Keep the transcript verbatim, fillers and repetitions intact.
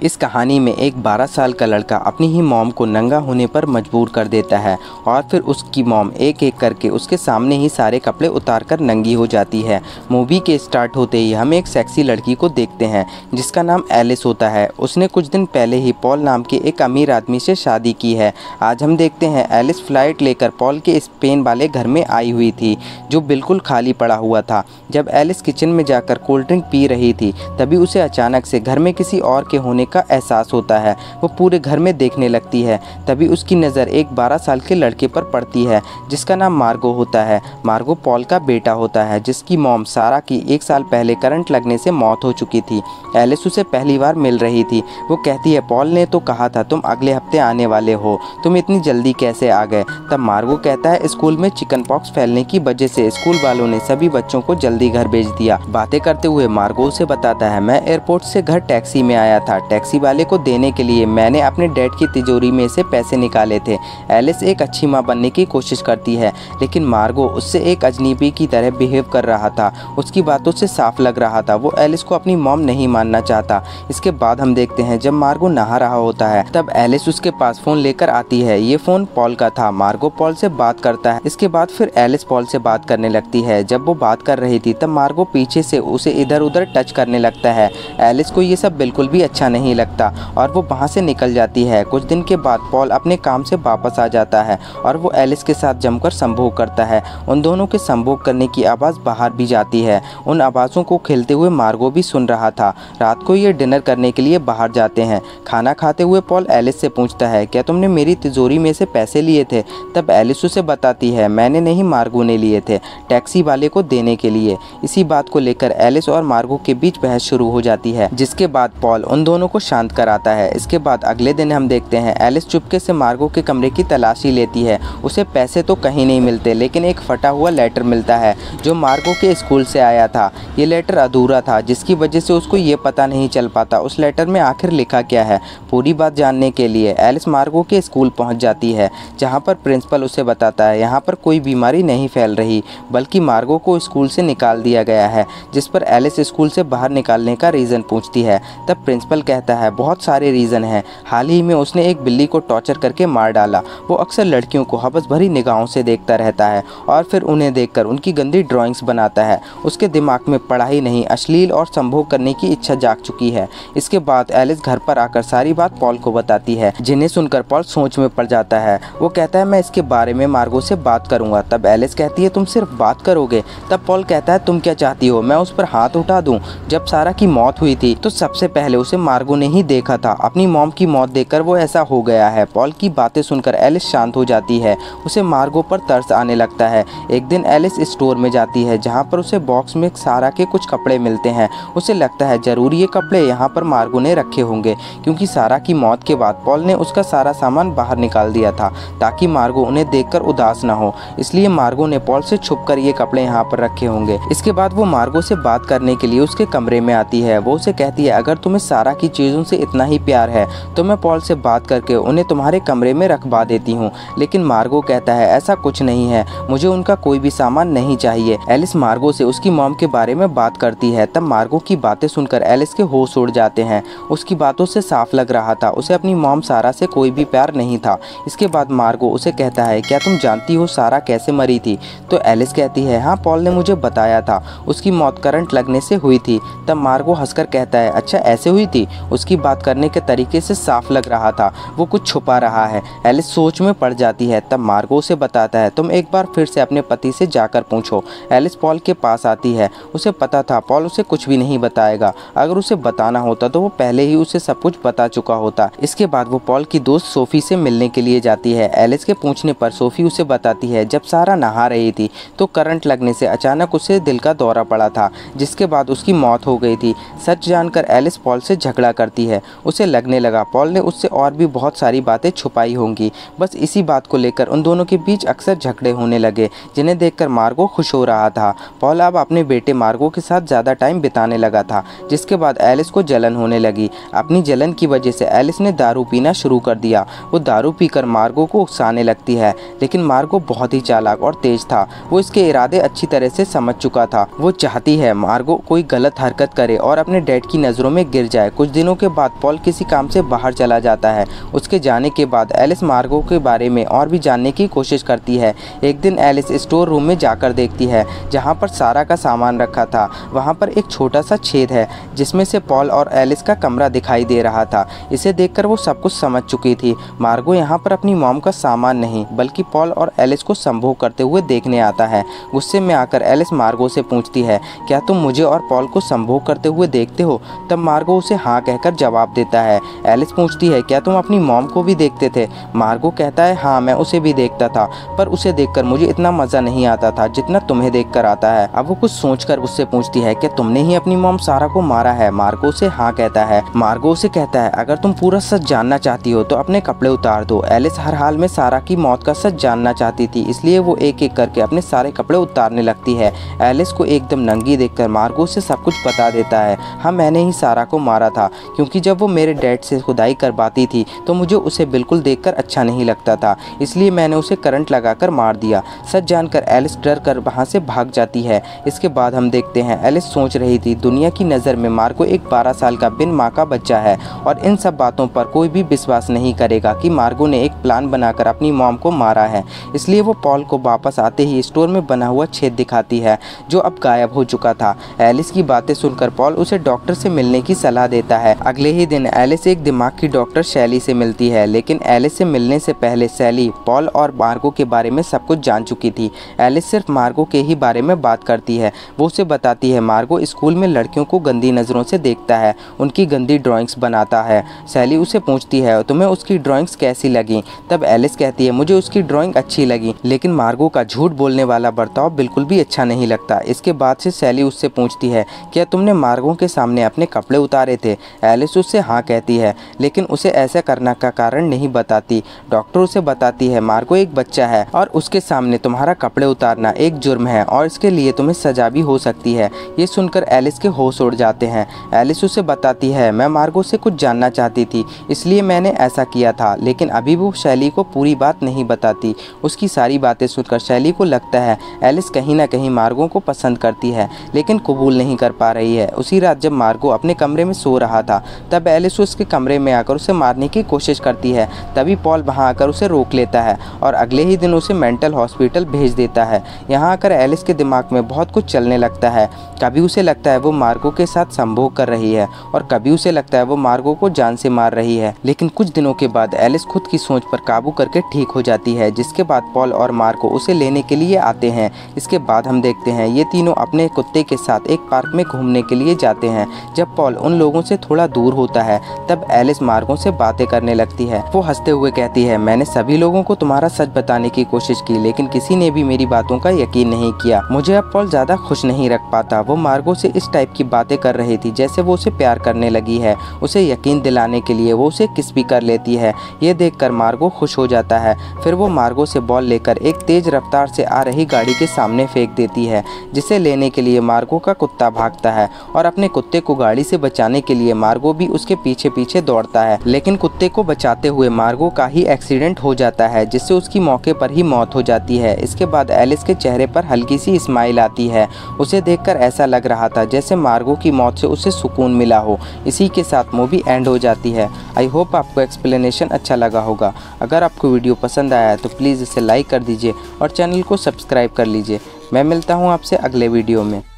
इस कहानी में एक बारह साल का लड़का अपनी ही मॉम को नंगा होने पर मजबूर कर देता है और फिर उसकी मॉम एक एक करके उसके सामने ही सारे कपड़े उतारकर नंगी हो जाती है। मूवी के स्टार्ट होते ही हम एक सेक्सी लड़की को देखते हैं जिसका नाम एलिस होता है। उसने कुछ दिन पहले ही पॉल नाम के एक अमीर आदमी से शादी की है। आज हम देखते हैं एलिस फ्लाइट लेकर पॉल के स्पेन वाले घर में आई हुई थी जो बिल्कुल खाली पड़ा हुआ था। जब एलिस किचन में जाकर कोल्ड ड्रिंक पी रही थी तभी उसे अचानक से घर में किसी और के होने का एहसास होता है। वो पूरे घर में देखने लगती है। तभी उसकी नज़र एक बारह साल के लड़के पर पड़ती है जिसका नाम मार्गो होता है। मार्गो पॉल का बेटा होता है जिसकी मॉम सारा की एक साल पहले करंट लगने से मौत हो चुकी थी। एलिस उसे पहली बार मिल रही थी। वो कहती है पॉल ने तो कहा था तुम अगले हफ्ते आने वाले हो, तुम इतनी जल्दी कैसे आ गए। तब मार्गो कहता है स्कूल में चिकन पॉक्स फैलने की वजह से स्कूल वालों ने सभी बच्चों को जल्दी घर भेज दिया। बातें करते हुए मार्गो उसे बताता है मैं एयरपोर्ट से घर टैक्सी में आया था। टैक्सी वाले को देने के लिए मैंने अपने डैड की तिजोरी में से पैसे निकाले थे। एलिस एक अच्छी माँ बनने की कोशिश करती है लेकिन मार्गो उससे एक अजनबी की तरह बिहेव कर रहा था। उसकी बातों से साफ लग रहा था वो एलिस को अपनी मॉम नहीं मानना चाहता। इसके बाद हम देखते हैं जब मार्गो नहा रहा होता है तब एलिस उसके पास फ़ोन लेकर आती है। ये फ़ोन पॉल का था। मार्गो पॉल से बात करता है। इसके बाद फिर एलिस पॉल से बात करने लगती है। जब वो बात कर रही थी तब मार्गो पीछे से उसे इधर उधर टच करने लगता है। एलिस को ये सब बिल्कुल भी अच्छा नहीं लगता और वो वहाँ से निकल जाती है। कुछ दिन के बाद पॉल अपने काम से वापस आ जाता है और वो एलिस के साथ जमकर संभोग करता है। उन दोनों के संभोग करने की आवाज़ बाहर भी जाती है। उन आवाज़ों को खेलते हुए मार्गो भी सुन रहा था। रात को ये डिनर करने के लिए बाहर जाते हैं। खाना खाते हुए पॉल एलिस से पूछता है क्या तुमने मेरी तिजोरी में से पैसे लिए थे। तब एलिस उसे बताती है मैंने नहीं, मार्गो ने लिए थे टैक्सी वाले को देने के लिए। इसी बात को लेकर एलिस और मार्गो के बीच बहस शुरू हो जाती है जिसके बाद पॉल उन दोनों को शांत कराता है। इसके बाद अगले दिन हम देखते हैं एलिस चुपके से मार्गो के कमरे की तलाशी लेती है। उसे पैसे तो कहीं नहीं मिलते लेकिन एक फटा हुआ लेटर मिलता है जो मार्गो के स्कूल से आया था। ये लेटर अधूरा था जिसकी वजह से उसको ये पता नहीं चल पाता उस लेटर में आखिर लिखा क्या है। पूरी बात जानने के लिए एलिस मार्गो के स्कूल पहुंच जाती है जहां पर प्रिंसिपल उसे बताता है यहाँ पर कोई बीमारी नहीं फैल रही बल्कि मार्गो को स्कूल से निकाल दिया गया है। जिस पर एलिस स्कूल से बाहर निकालने का रीज़न पूछती है। तब प्रिंसिपल कहता है बहुत सारे रीज़न हैं। हाल ही में उसने एक बिल्ली को टॉर्चर करके मार डाला। वो अक्सर लड़कियों को हवस भरी निगाहों से देखता रहता है और फिर उन्हें देखकर उनकी गंदी ड्राइंग्स बनाता है। उसके दिमाग में पढ़ाई नहीं अश्लील और संभोग करने की इच्छा जाग चुकी है। इसके बाद एलिस घर पर आकर सारी बात पॉल को बताती है जिन्हें सुनकर पॉल सोच में पड़ जाता है। वो कहता है मैं इसके बारे में मार्गो से बात करूंगा। तब एलिस कहती है तुम सिर्फ बात करोगे। तब पॉल कहता है तुम क्या चाहती हो मैं उस पर हाथ उठा दूं। जब सारा की मौत हुई थी तो सबसे पहले उसे मार्गो ने ही देखा था। अपनी मॉम की मौत देखकर वो ऐसा हो गया है। पॉल की बातें सुनकर एलिस शांत हो जाती है। उसे मार्गो पर तरस आने लगता है। एक दिन एलिस स्टोर में जाती है जहाँ पर उसे बॉक्स में सारा के कुछ कपड़े मिलते हैं। उसे लगता है जरूर ये कपड़े यहाँ पर मार्गो ने रखे होंगे क्योंकि सारा की मौत के बाद पॉल ने उसका सारा सामान बाहर निकाल दिया था ताकि मार्गो उन्हें देखकर उदास ना हो। इसलिए मार्गो ने पॉल से छुपकर ये कपड़े यहाँ पर रखे होंगे। इसके बाद वो मार्गो से बात करने के लिए उसके कमरे में आती है। वो उसे कहती है अगर तुम्हें सारा की चीज़ों से इतना ही प्यार है तो मैं पॉल से बात करके उन्हें तुम्हारे कमरे में रखवा देती हूँ। लेकिन मार्गो कहता है ऐसा कुछ नहीं है, मुझे उनका कोई भी सामान नहीं चाहिए। एलिस मार्गो से उसकी मॉम के बारे में बात करती है। तब मार्गो की बातें सुनकर एलिस के होश उड़ जाते हैं। उसकी बातों से साफ लग रहा था उसे अपनी मॉम सारा से कोई भी प्यार नहीं था। इसके बाद मार्गो उसे कहता है क्या तुम जानती हो सारा कैसे मरी थी। तो एलिस कहती है हाँ पॉल ने मुझे बताया था, उसकी मौत करंट लगने से हुई थी। तब मार्गो हंसकर कहता है अच्छा ऐसे हुई थी। उसकी बात करने के तरीके से साफ लग रहा था वो कुछ छुपा रहा है। एलिस सोच में पड़ जाती है। तब मार्गो उसे बताता है तुम एक बार फिर से अपने पति से जाकर पूछो। एलिस पॉल के पास आती है। उसे पता था पॉल उसे कुछ भी नहीं बताएगा। अगर उसे बताना होता तो वो पहले ही उसे सब कुछ बता चुका होता। इसके बाद वो पॉल की दोस्त सोफी से मिलने के लिए जाती है। एलिस के पूछने पर सोफी उसे बताती है जब सारा नहा रही थी तो करंट लगने से अचानक उसे दिल का दौरा पड़ा था जिसके बाद उसकी मौत हो गई थी। सच जानकर एलिस पॉल से झगड़ा करती है। उसे लगने लगा पॉल ने उससे और भी बहुत सारी बातें छुपाई होंगी। बस इसी बात को लेकर उन दोनों के बीच अक्सर झगड़े होने लगे जिन्हें देखकर मार्गो खुश हो रहा था। पॉल अब अपने बेटे मार्गो के साथ ज़्यादा टाइम बिताने लगा था जिसके बाद एलिस को जलन होने लगी। अपनी जलन की वजह से एलिस ने दारू पीना शुरू कर दिया। वो दारू पीकर मार्गो को उकसाने लगती है लेकिन मार्गो बहुत ही चालाक और तेज था। वो इसके इरादे अच्छी तरह से समझ चुका था। वो चाहती है मार्गो कोई गलत हरकत करे और अपने डैड की नज़रों में गिर जाए। कुछ दिनों दिनों के बाद पॉल किसी काम से बाहर चला जाता है। उसके जाने के बाद एलिस मार्गो के बारे में और भी जानने की कोशिश करती है। एक दिन एलिस स्टोर रूम में जाकर देखती है जहाँ पर सारा का सामान रखा था। वहाँ पर एक छोटा सा छेद है जिसमें से पॉल और एलिस का कमरा दिखाई दे रहा था। इसे देखकर वो सब कुछ समझ चुकी थी। मार्गो यहाँ पर अपनी मॉम का सामान नहीं बल्कि पॉल और एलिस को संभोग करते हुए देखने आता है। गुस्से में आकर एलिस मार्गो से पूछती है, क्या तुम मुझे और पॉल को संभोग करते हुए देखते हो? तब मार्गो उसे हाँ कहकर जवाब देता है। एलिस पूछती है, क्या तुम अपनी मॉम को भी देखते थे? मार्गो कहता है, हाँ मैं उसे भी देखता था, पर उसे देखकर मुझे इतना मज़ा नहीं आता था जितना तुम्हें देखकर आता है। अब वो कुछ सोचकर उससे पूछती है, क्या तुमने ही अपनी मॉम सारा को मारा है? मार्गो उसे हाँ कहता है। मार्गो उसे कहता है, अगर तुम पूरा सच जानना चाहती हो तो अपने कपड़े उतार दो। एलिस हर हाल में सारा की मौत का सच जानना चाहती थी, इसलिए वो एक एक करके अपने सारे कपड़े उतारने लगती है। एलिस को एकदम नंगी देखकर मार्गो उसे सब कुछ बता देता है। हाँ, मैंने ही सारा को मारा था, क्योंकि जब वो मेरे डैड से खुदाई करवाती थी तो मुझे उसे बिल्कुल देखकर अच्छा नहीं लगता था, इसलिए मैंने उसे करंट लगाकर मार दिया। सच जानकर एलिस डर कर वहाँ से भाग जाती है। इसके बाद हम देखते हैं एलिस सोच रही थी, दुनिया की नज़र में मार्गो एक बारह साल का बिन माँ का बच्चा है और इन सब बातों पर कोई भी विश्वास नहीं करेगा कि मार्गो ने एक प्लान बनाकर अपनी मॉम को मारा है। इसलिए वो पॉल को वापस आते ही स्टोर में बना हुआ छेद दिखाती है जो अब गायब हो चुका था। एलिस की बातें सुनकर पॉल उसे डॉक्टर से मिलने की सलाह देता है। अगले ही दिन एलिस एक दिमाग की डॉक्टर शैली से मिलती है, लेकिन एलिस से मिलने से पहले शैली पॉल और मार्गो के बारे में सब कुछ जान चुकी थी। एलिस सिर्फ मार्गो के ही बारे में बात करती है। वो उसे बताती है मार्गो स्कूल में लड़कियों को गंदी नज़रों से देखता है, उनकी गंदी ड्राइंग्स बनाता है। शैली उसे पूछती है, तुम्हें उसकी ड्राइंग्स कैसी लगी? तब एलिस कहती है, मुझे उसकी ड्राइंग अच्छी लगी, लेकिन मार्गो का झूठ बोलने वाला बर्ताव बिल्कुल भी अच्छा नहीं लगता। इसके बाद से शैली उससे पूछती है, क्या तुमने मार्गो के सामने अपने कपड़े उतारे थे? एलिस उससे हाँ कहती है, लेकिन उसे ऐसा करने का कारण नहीं बताती। डॉक्टर उसे बताती है, मार्गो एक बच्चा है और उसके सामने तुम्हारा कपड़े उतारना एक जुर्म है और इसके लिए तुम्हें सजा भी हो सकती है। ये सुनकर एलिस के होश उड़ जाते हैं। एलिस उसे बताती है, मैं मार्गो से कुछ जानना चाहती थी, इसलिए मैंने ऐसा किया था, लेकिन अभी वो शैली को पूरी बात नहीं बताती। उसकी सारी बातें सुनकर शैली को लगता है एलिस कहीं ना कहीं मार्गो को पसंद करती है, लेकिन कबूल नहीं कर पा रही है। उसी रात जब मार्गो अपने कमरे में सो रहा था, तब एलिस उसके कमरे में आकर उसे मारने की कोशिश करती है। तभी पॉल वहाँ आकर उसे रोक लेता है और अगले ही दिन उसे मेंटल हॉस्पिटल भेज देता है। यहाँ आकर एलिस के दिमाग में बहुत कुछ चलने लगता है। कभी उसे लगता है वो मार्गो के साथ संभोग कर रही है और कभी उसे लगता है वो मार्गो को जान से मार रही है। लेकिन कुछ दिनों के बाद एलिस खुद की सोच पर काबू करके ठीक हो जाती है, जिसके बाद पॉल और मार्गो उसे लेने के लिए आते हैं। इसके बाद हम देखते हैं ये तीनों अपने कुत्ते के साथ एक पार्क में घूमने के लिए जाते हैं। जब पॉल उन लोगों से थोड़ा दूर होता है, तब एलिस मार्गो से बातें करने लगती है। वो हंसते हुए कहती है, मैंने सभी लोगों को तुम्हारा सच बताने की कोशिश की, लेकिन किसी ने भी मेरी बातों का यकीन नहीं किया। मुझे अब पॉल ज्यादा खुश नहीं रख पाता। वो मार्गो से इस टाइप की बातें कर रही थी जैसे वो उसे प्यार करने लगी है। उसे यकीन दिलाने के लिए वो उसे किस भी कर लेती है। ये देखकर मार्गो खुश हो जाता है। फिर वो मार्गो से बॉल लेकर एक तेज रफ्तार से आ रही गाड़ी के सामने फेंक देती है, जिसे लेने के लिए मार्गो का कुत्ता भागता है और अपने कुत्ते को गाड़ी से बचाने के लिए मार्गो भी उसके पीछे पीछे दौड़ता है। लेकिन कुत्ते को बचाते हुए मार्गो का ही एक्सीडेंट हो जाता है, जिससे उसकी मौके पर ही मौत हो जाती है। इसके बाद एलिस के चेहरे पर हल्की सी स्माइल आती है। उसे देखकर ऐसा लग रहा था जैसे मार्गो की मौत से उसे सुकून मिला हो। इसी के साथ मूवी एंड हो जाती है। आई होप आपको एक्सप्लेनेशन अच्छा लगा होगा। अगर आपको वीडियो पसंद आया है तो प्लीज़ इसे लाइक कर दीजिए और चैनल को सब्सक्राइब कर लीजिए। मैं मिलता हूँ आपसे अगले वीडियो में।